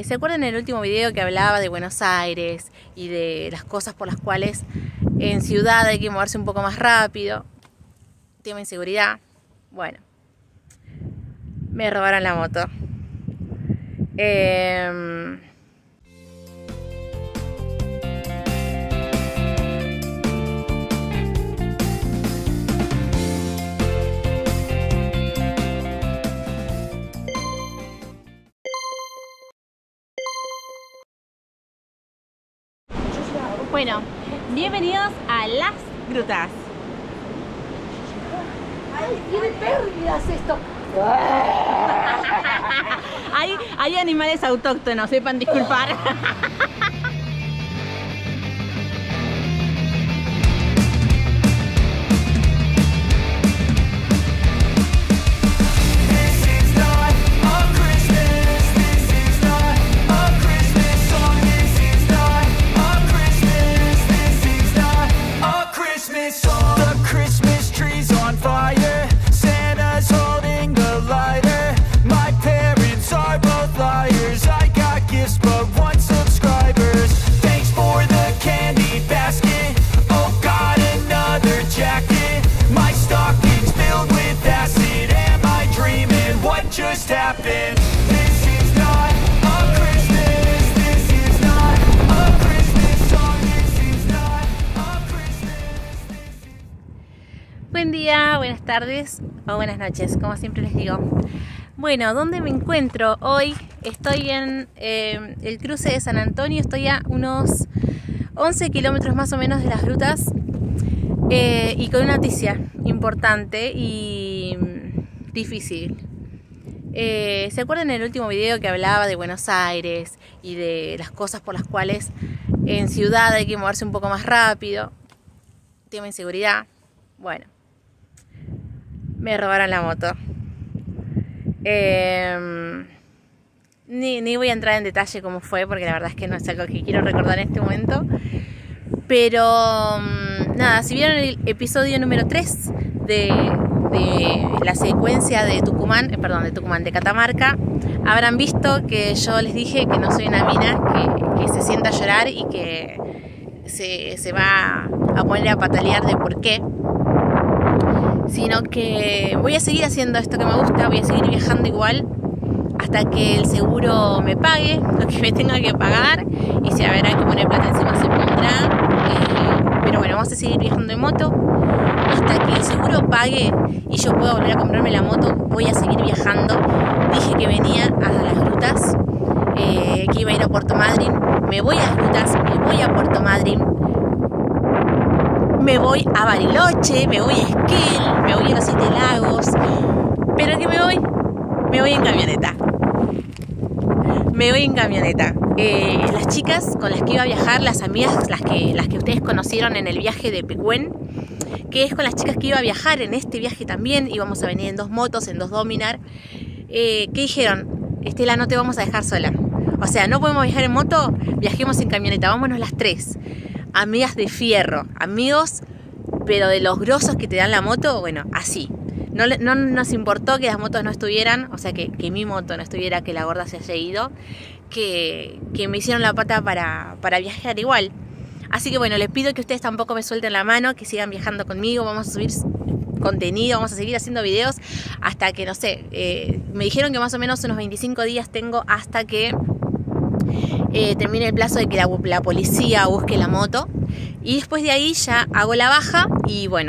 ¿Se acuerdan en el último video que hablaba de Buenos Aires y de las cosas por las cuales en ciudad hay que moverse un poco más rápido? Tema inseguridad. Bueno, me robaron la moto. Bueno, bienvenidos a Las Grutas. ¡Ay, tiene pérdidas esto! Hay animales autóctonos, sepan disculpar. Buen día, buenas tardes o buenas noches, como siempre les digo. Bueno, ¿dónde me encuentro hoy? Estoy en el cruce de San Antonio, estoy a unos 11 kilómetros más o menos de Las Grutas y con una noticia importante y difícil. ¿Se acuerdan en el último video que hablaba de Buenos Aires y de las cosas por las cuales en ciudad hay que moverse un poco más rápido? Tema inseguridad. Bueno, me robaron la moto. Ni voy a entrar en detalle cómo fue, porque la verdad es que no es algo que quiero recordar en este momento. Pero nada, si vieron el episodio número 3 de la secuencia de de Catamarca, habrán visto que yo les dije que no soy una mina que se sienta a llorar y que se va a poner a patalear de por qué, sino que voy a seguir haciendo esto que me gusta, voy a seguir viajando igual hasta que el seguro me pague lo que me tenga que pagar, y si habrá que poner plata encima se pondrá, pero bueno, vamos a seguir viajando en moto hasta que el seguro pague y yo pueda volver a comprarme la moto. Voy a seguir viajando. Dije que venía a Las Grutas, que iba a ir a Puerto Madryn. Me voy a Las Grutas, me voy a Puerto Madryn, me voy a Bariloche, me voy a Esquel, me voy a los 7 Lagos. ¿Pero qué me voy? Me voy en camioneta. Me voy en camioneta. Las chicas con las que iba a viajar, las amigas, las que ustedes conocieron en el viaje de Pecuén, que es con las chicas que iba a viajar en este viaje también, íbamos a venir en 2 motos, en 2 Dominar, que dijeron: Estela, no te vamos a dejar sola. O sea, no podemos viajar en moto, viajemos en camioneta, vámonos las 3. Amigas de fierro, amigos, pero de los grosos que te dan la moto, bueno, así. No nos importó que las motos no estuvieran, o sea, que mi moto no estuviera, que la gorda se haya ido, que me hicieron la pata para viajar igual. Así que bueno, les pido que ustedes tampoco me suelten la mano, que sigan viajando conmigo, vamos a subir contenido, vamos a seguir haciendo videos hasta que, no sé, me dijeron que más o menos unos 25 días tengo hasta que termine el plazo de que la policía busque la moto, y después de ahí ya hago la baja y bueno,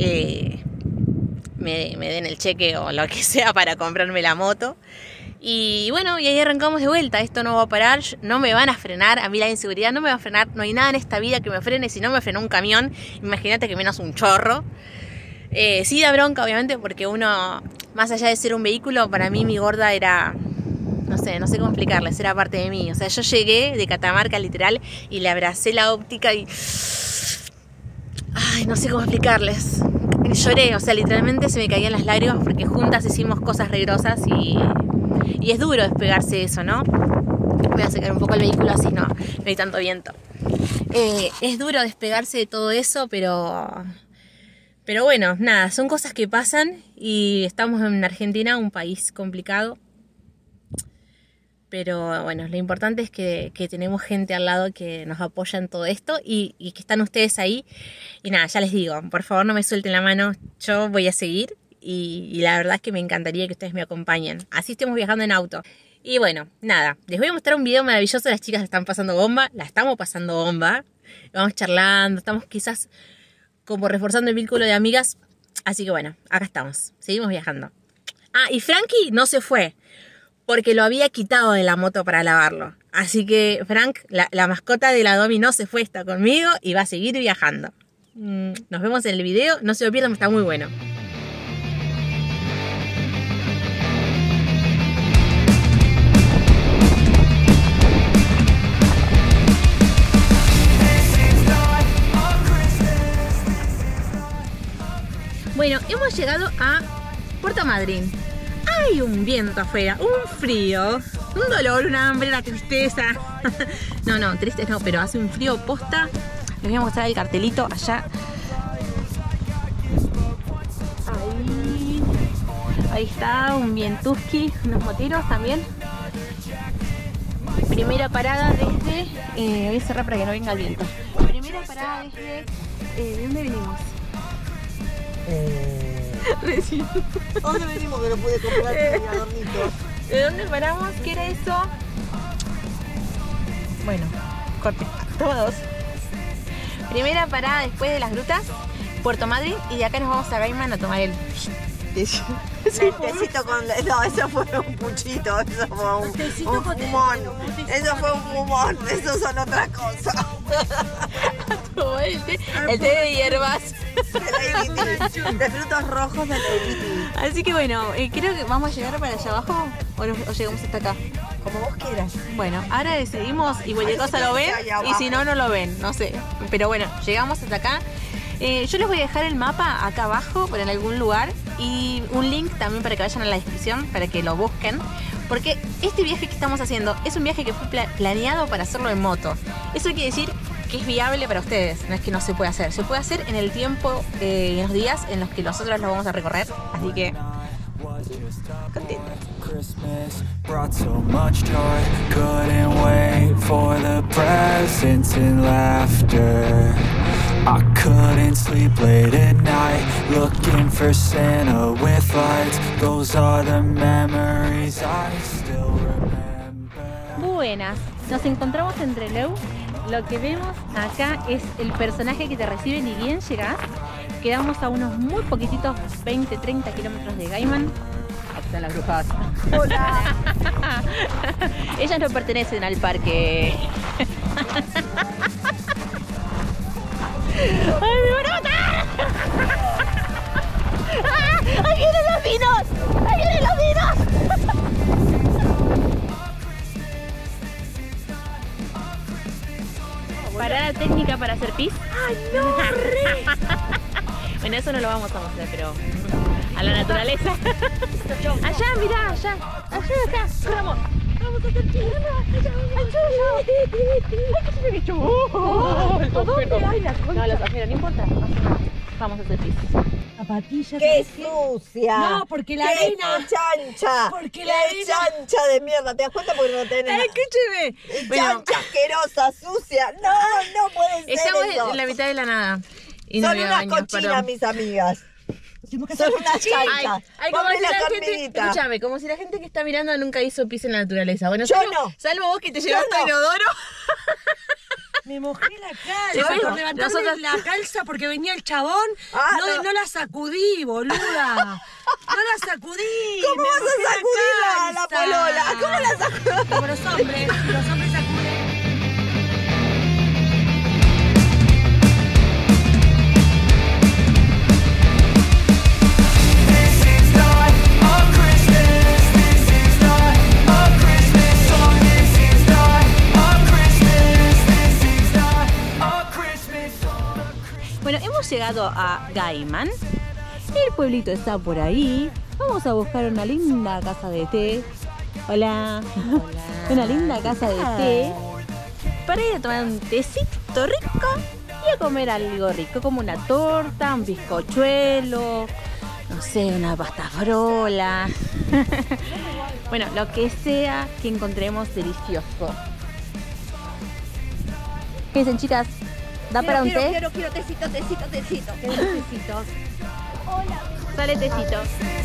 me den el cheque o lo que sea para comprarme la moto. Y bueno, y ahí arrancamos de vuelta. Esto no va a parar, no me van a frenar. A mí la inseguridad no me va a frenar. No hay nada en esta vida que me frene. Si no me frena un camión, imagínate que menos un chorro. Sí da bronca, obviamente, porque uno, más allá de ser un vehículo, para mí mi gorda era, no sé cómo explicarles, era parte de mí. O sea, yo llegué de Catamarca literal y le abracé la óptica y... Ay, no sé cómo explicarles. Lloré, o sea, literalmente se me caían las lágrimas porque juntas hicimos cosas re grosas y es duro despegarse de eso, ¿no? Voy a sacar un poco el vehículo así no hay tanto viento. Es duro despegarse de todo eso, pero bueno, nada, son cosas que pasan y estamos en Argentina, un país complicado. Pero bueno, lo importante es que tenemos gente al lado que nos apoya en todo esto y que están ustedes ahí. Y nada, ya les digo, por favor no me suelten la mano, yo voy a seguir y la verdad es que me encantaría que ustedes me acompañen. Así estemos viajando en auto. Y bueno, nada, les voy a mostrar un video maravilloso. Las chicas la están pasando bomba, la estamos pasando bomba. Vamos charlando, estamos quizás como reforzando el vínculo de amigas. Así que bueno, acá estamos, seguimos viajando. Ah, y Frankie no se fue, porque lo había quitado de la moto para lavarlo. Así que Frank, la mascota de la Domi, no se fue, está conmigo y va a seguir viajando. Nos vemos en el video, no se lo pierdan, está muy bueno. Bueno, hemos llegado a Puerto Madryn. Hay un viento afuera, un frío, un dolor, un hambre, una tristeza. No, triste no, pero hace un frío posta. Les voy a mostrar el cartelito allá. Ahí está, un vientuski, unos moteros también. Primera parada desde... voy a cerrar para que no venga el viento. Primera parada desde... ¿de dónde venimos? Recién. ¿Dónde venimos que no pude comprar mi adornito? ¿De dónde paramos? ¿Qué era eso? Bueno, corte. Toma dos. Primera parada después de las grutas, Puerto Madryn, y de acá nos vamos a Gaiman a tomar el tecito con... No, eso fue un puchito, eso fue un fumón. Eso fue un fumón, eso son otra cosa. El té de hierbas. De frutos rojos de Lady. Así que bueno, creo que vamos a llegar para allá abajo o llegamos hasta acá. Como vos quieras. Bueno, ahora decidimos y cualquier cosa lo ven y si no, no lo ven, no sé. Pero bueno, llegamos hasta acá. Yo les voy a dejar el mapa acá abajo, por en algún lugar, y un link también para que vayan a la descripción, para que lo busquen. Porque este viaje que estamos haciendo es un viaje que fue planeado para hacerlo en moto. Eso quiere decir que es viable para ustedes, no es que no se puede hacer. Se puede hacer en el tiempo, en los días en los que nosotros lo vamos a recorrer. Así que, contentos. Christmas brought so much joy, couldn't wait for the presents and laughter. I couldn't sleep late at night, looking for Santa with lights. Those are the memories I still remember. Buenas, nos encontramos en Trelew. Lo que vemos acá es el personaje que te recibe ni bien llegas. Quedamos a unos muy poquititos, 20-30 kilómetros de Gaiman. Aquí están las brujas. Hola. Ellas no pertenecen al parque. ¡Ay, me van a matar! ¡Ahí vienen los vinos! ¡Ahí vienen los vinos! Parada técnica para hacer pis. ¡Ay, no! Bueno, eso no lo vamos a mostrar, pero a la naturaleza. Allá, mirá, allá. Allá, acá. Corramos. Vamos a hacer pis. Allá, allá. No, los ajeros, no importa. Vamos a hacer pis. Zapatillas. ¡Qué sucia! No, porque la ¡Qué arena. chancha! Porque ¡Qué la arena. chancha de mierda! ¿Te das cuenta? Porque no tenés... Escúcheme. Bueno, ¡Chancha asquerosa, sucia! No puede ser estamos eso. en la mitad de la nada. Y no Son había unas baños, cochinas, perdón. mis amigas. Tenemos que Son hacer unas Ay, chanchas. como Ponme si la la gente, carnita. escúchame, como si la gente que está mirando nunca hizo pis en la naturaleza. Bueno, Yo salvo, no. salvo vos que te llevaste no. a inodoro. Me mojé la Sí, calza bueno, por levantarme nosotros- la calza porque venía el chabón. Ah, no, no. no la sacudí, boluda. No la sacudí. ¿Cómo me vas mojé a sacudir la calza. polola? ¿Cómo la sacudís? Como los hombres sacuden. This is not a Christmas, this is not a Christmas song, this is not a Christmas, this is not a Christmas song. Bueno, hemos llegado a Gaiman. El pueblito está por ahí. Vamos a buscar una linda casa de té. Hola. Una linda casa de té. Para ir a tomar un tecito rico y a comer algo rico, como una torta, un bizcochuelo, no sé, una pasta frola. Bueno, lo que sea que encontremos delicioso. ¿Qué dicen, chicas? ¿Da para un té? Quiero tecito. Tecitos. Hola. Sale tecito.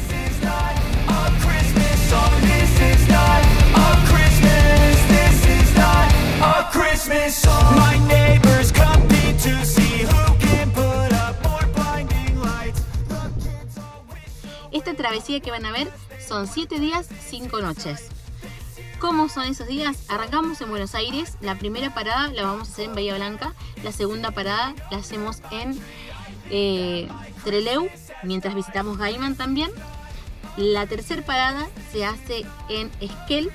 Esta travesía que van a ver son 7 días, 5 noches. ¿Cómo son esos días? Arrancamos en Buenos Aires. La primera parada la vamos a hacer en Bahía Blanca. La segunda parada la hacemos en Trelew, mientras visitamos Gaiman también. La tercera parada se hace en Esquel.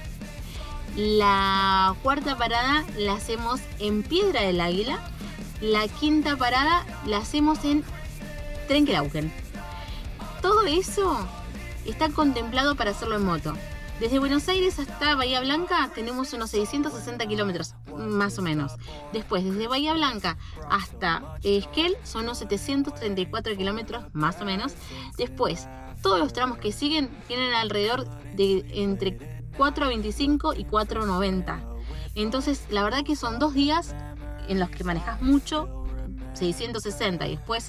La cuarta parada la hacemos en Piedra del Águila. La quinta parada la hacemos en Trenquelauquen. Todo eso está contemplado para hacerlo en moto. Desde Buenos Aires hasta Bahía Blanca tenemos unos 660 kilómetros, más o menos. Después, desde Bahía Blanca hasta Esquel son unos 734 kilómetros, más o menos. Después, todos los tramos que siguen tienen alrededor de entre 4.25 y 4.90. Entonces, la verdad que son 2 días en los que manejas mucho, 660 y después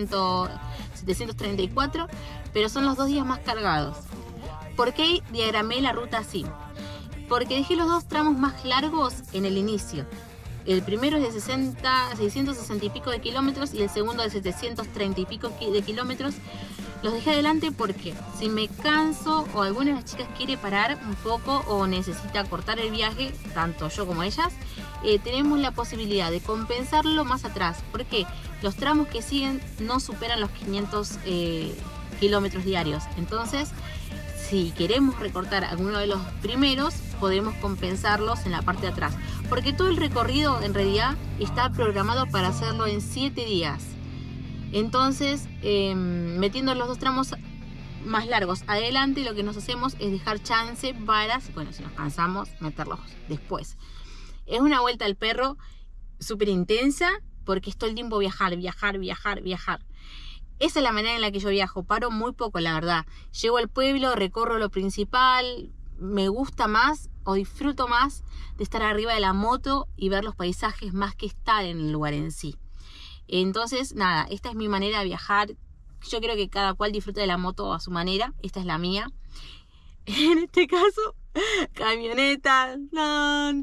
734, pero son los 2 días más cargados. ¿Por qué diagramé la ruta así? Porque dejé los 2 tramos más largos en el inicio. El primero es de 660 y pico de kilómetros y el segundo de 730 y pico de kilómetros. Los dejé adelante porque si me canso o alguna de las chicas quiere parar un poco o necesita cortar el viaje, tanto yo como ellas, tenemos la posibilidad de compensarlo más atrás. Porque los tramos que siguen no superan los 500 kilómetros diarios. Entonces, si queremos recortar alguno de los primeros, podemos compensarlos en la parte de atrás. Porque todo el recorrido en realidad está programado para hacerlo en 7 días. Entonces, metiendo los 2 tramos más largos adelante, lo que nos hacemos es dejar chance para, bueno, si nos cansamos, meterlos después. Es una vuelta al perro súper intensa porque es todo el tiempo viajar. Esa es la manera en la que yo viajo. Paro muy poco, la verdad. Llego al pueblo, recorro lo principal. Me gusta más o disfruto más de estar arriba de la moto y ver los paisajes más que estar en el lugar en sí. Entonces, nada, esta es mi manera de viajar. Yo creo que cada cual disfruta de la moto a su manera. Esta es la mía. En este caso, camioneta. En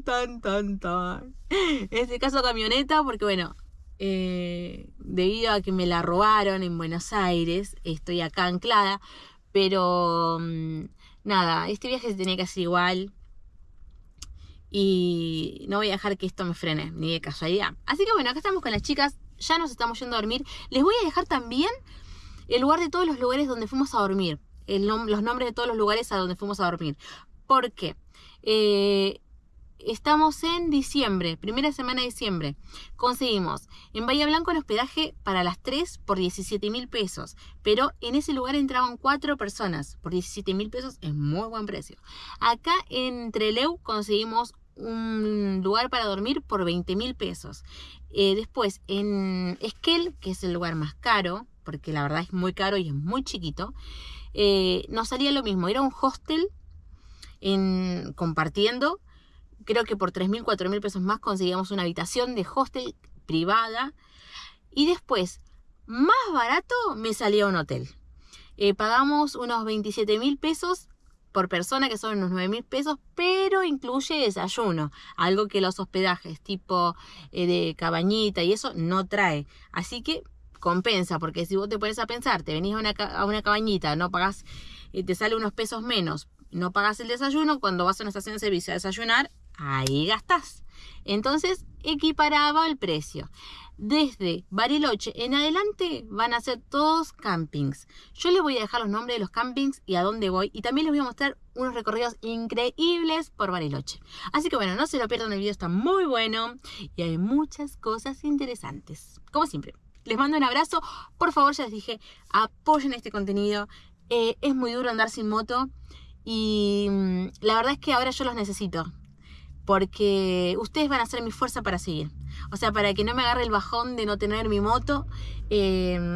este caso, camioneta, porque bueno, debido a que me la robaron en Buenos Aires, estoy acá anclada, pero nada, este viaje se tenía que hacer igual y no voy a dejar que esto me frene, ni de casualidad. Así que bueno, acá estamos con las chicas, ya nos estamos yendo a dormir. Les voy a dejar también el lugar de todos los lugares donde fuimos a dormir, los nombres de todos los lugares a donde fuimos a dormir. ¿Por qué? Estamos en diciembre, primera semana de diciembre. Conseguimos en Bahía Blanca un hospedaje para las 3 por 17.000 pesos. Pero en ese lugar entraban 4 personas. Por 17.000 pesos es muy buen precio. Acá en Trelew conseguimos un lugar para dormir por 20.000 pesos. Después en Esquel, que es el lugar más caro, porque la verdad es muy caro y es muy chiquito, nos salía lo mismo. Era un hostel compartiendo. Creo que por 3.000, 4.000 pesos más conseguíamos una habitación de hostel privada. Y después, más barato, me salía un hotel. Pagamos unos 27.000 pesos por persona, que son unos 9.000 pesos, pero incluye desayuno. Algo que los hospedajes tipo de cabañita y eso no trae. Así que compensa, porque si vos te pones a pensar, te venís a una cabañita, no pagás, te sale unos pesos menos, no pagás el desayuno, cuando vas a una estación de servicio a desayunar, ahí gastás. Entonces equiparaba el precio. Desde Bariloche en adelante van a ser todos campings. Yo les voy a dejar los nombres de los campings y a dónde voy. Y también les voy a mostrar unos recorridos increíbles por Bariloche. Así que bueno, no se lo pierdan, el video está muy bueno y hay muchas cosas interesantes. Como siempre, les mando un abrazo. Por favor, ya les dije, apoyen este contenido. Es muy duro andar sin moto y la verdad es que ahora yo los necesito, porque ustedes van a ser mi fuerza para seguir. O sea, para que no me agarre el bajón de no tener mi moto.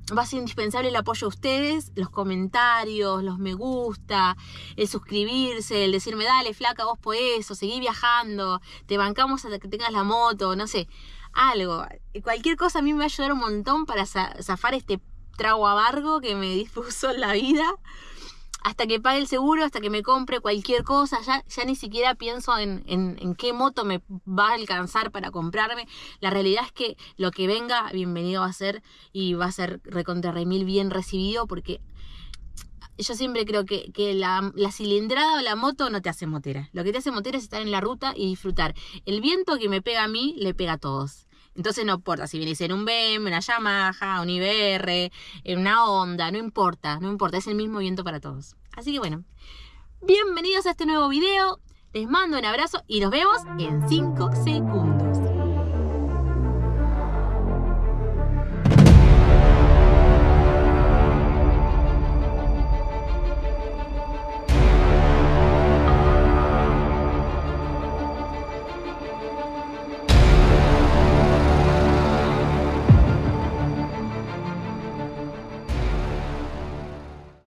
va a ser indispensable el apoyo de ustedes, los comentarios, los me gusta, el suscribirse, el decirme, dale flaca, vos podés, o seguí viajando, te bancamos hasta que tengas la moto, no sé, algo. Cualquier cosa a mí me va a ayudar un montón para zafar este trago amargo que me dispuso en la vida. Hasta que pague el seguro, hasta que me compre cualquier cosa, ya ni siquiera pienso en qué moto me va a alcanzar para comprarme. La realidad es que lo que venga, bienvenido va a ser, y va a ser recontra remil bien recibido, porque yo siempre creo que la cilindrada o la moto no te hace motera. Lo que te hace motera es estar en la ruta y disfrutar. El viento que me pega a mí, le pega a todos. Entonces no importa si vienes en un BM, una Yamaha, un IBR, en una Honda, no importa, es el mismo viento para todos. Así que bueno, bienvenidos a este nuevo video, les mando un abrazo y nos vemos en 5 segundos.